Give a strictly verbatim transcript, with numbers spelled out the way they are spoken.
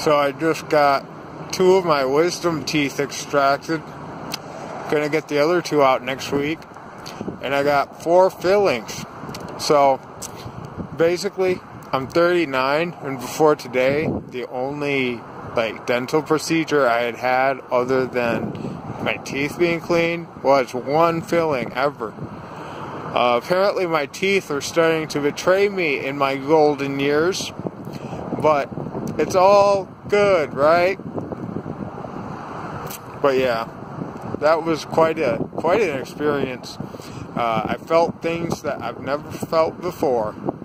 So I just got two of my wisdom teeth extracted. Gonna get the other two out next week. And I got four fillings. So basically, I'm thirty-nine, and before today, the only like dental procedure I had had other than my teeth being cleaned was one filling ever. Uh, apparently my teeth are starting to betray me in my golden years, but it's all good, right? But yeah, that was quite a quite an experience. Uh, I felt things that I've never felt before.